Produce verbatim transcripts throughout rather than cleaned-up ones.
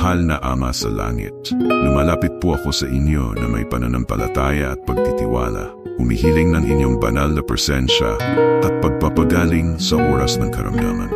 mahal na Ama sa langit, lumalapit po ako sa inyo na may pananampalataya at pagtitiwala, humihiling ng inyong banal na presensya at pagpapagaling sa oras ng karamdaman.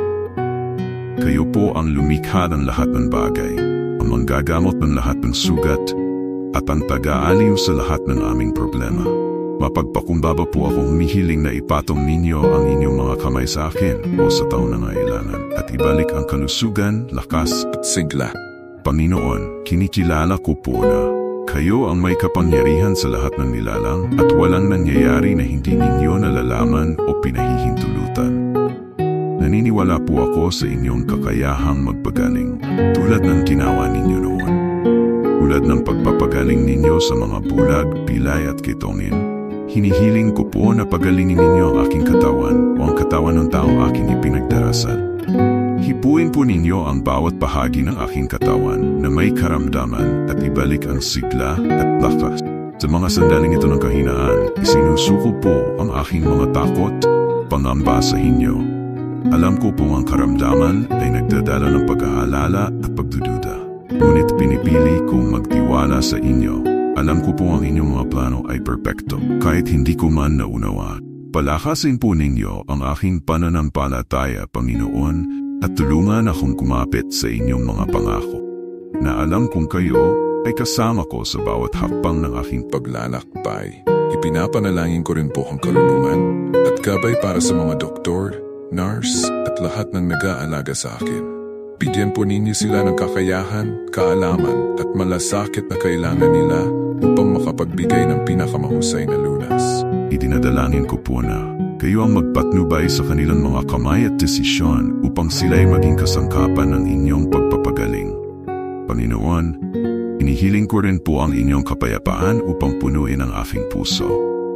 Kayo po ang lumikha ng lahat ng bagay, ang manggagamot ng lahat ng sugat, at ang taga-aliw sa lahat ng aming problema. Mapagpakumbaba po ako humihiling na ipatong ninyo ang inyong mga kamay sa akin o sa taong nangailangan at ibalik ang kalusugan, lakas at sigla. Panginoon, kinikilala ko po na kayo ang may kapangyarihan sa lahat ng nilalang at walang nangyayari na hindi ninyo nalalaman o pinahihintulutan. Naniniwala po ako sa inyong kakayahang magpagaling tulad ng ginawa ninyo noon. Tulad ng pagpapagaling ninyo sa mga bulag, pilay at kitongin, hinihiling ko po na pagalingin ninyo ang aking katawan o ang katawan ng tao aking ipinagdarasal. Hipuin po ninyo ang bawat bahagi ng aking katawan na may karamdaman at ibalik ang sigla at lakas. Sa mga sandaling ito ng kahinaan, isinusuko po ang aking mga takot, pangamba sa inyo. Alam ko po ang karamdaman ay nagdadala ng pag-aalala at pagdududa. Ngunit pinipili kong magtiwala sa inyo. Alam ko po ang inyong mga plano ay perpekto, kahit hindi ko man naunawa. Palakasin po ninyo ang aking pananampalataya, Panginoon, at tulungan akong kumapit sa inyong mga pangako. Na alam kong kayo ay kasama ko sa bawat hakbang ng aking paglalakbay. Ipinapanalangin ko rin po ang karunungan at gabay para sa mga doktor, nurse at lahat ng nag-aalaga sa akin. Bigyan po ninyo sila ng kakayahan, kaalaman at malasakit na kailangan nila upang makapagbigay ng pinakamahusay na lunas. Idinadalangin ko po na kayo ang magpatnubay sa kanilang mga kamay at desisyon upang sila'y maging kasangkapan ng inyong pagpapagaling. Panginoon, inihiling ko rin po ang inyong kapayapaan upang punuin ang aking puso.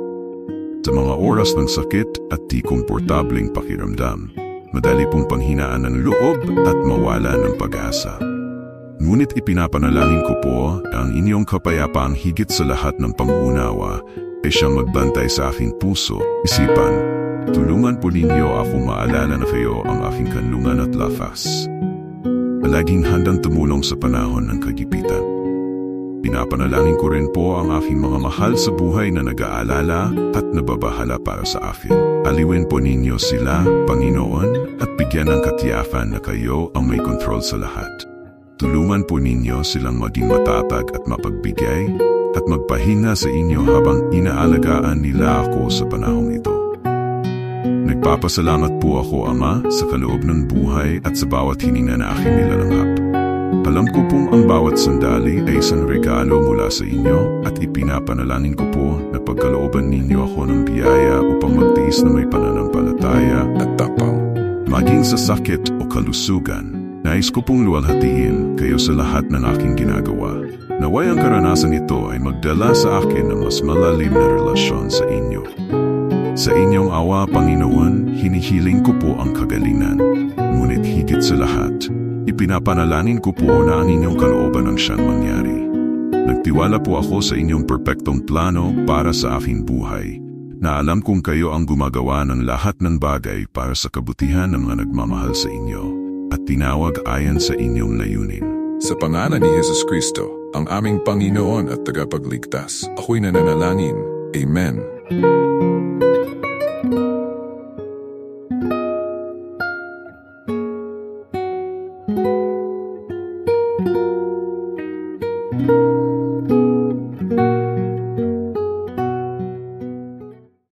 Sa mga oras ng sakit at di komportabling pakiramdam, madali pong panghinaan ng loob at mawala ng pag-asa. Ngunit ipinapanalangin ko po na ang inyong kapayapaang higit sa lahat ng pangunawa ay siyang magbantay sa aking puso, isipan. Tulungan po ninyo ako maalala na kayo ang aking kanlungan at lakas. Palaging handang tumulong sa panahon ng kagipitan. Pinapanalangin ko rin po ang aking mga mahal sa buhay na nag-aalala at nababahala para sa akin. Aliwin po ninyo sila, Panginoon, at bigyan ng katiyakan na kayo ang may kontrol sa lahat. Tulungan po ninyo silang maging matatag at mapagbigay at magpahinga sa inyo habang inaalagaan nila ako sa panahong ito. Nagpapasalamat po ako, Ama, sa kaloob ng buhay at sa bawat hininga na aking nilalanghap. Alam ko pong ang bawat sandali ay isang regalo mula sa inyo at ipinapanalangin ko po na pagkalooban ninyo ako ng biyaya upang magtiis na may pananampalataya at tapang. Maging sa sakit o kalusugan, nais ko pong luwalhatiin kayo sa lahat ng aking ginagawa. Naway ang karanasan ito ay magdala sa akin ng mas malalim na relasyon sa inyo. Sa inyong awa, Panginoon, hinihiling ko po ang kagalingan. Ngunit higit sa lahat, ipinapanalangin ko po na ang inyong kalooban ang siyang mangyari. Nagtiwala po ako sa inyong perpektong plano para sa aking buhay, na alam kong kayo ang gumagawa ng lahat ng bagay para sa kabutihan ng mga nagmamahal sa inyo at tinawag ayon sa inyong layunin. Sa pangalan ni Jesus Kristo, ang aming Panginoon at tagapagligtas, ako'y nananalangin. Amen.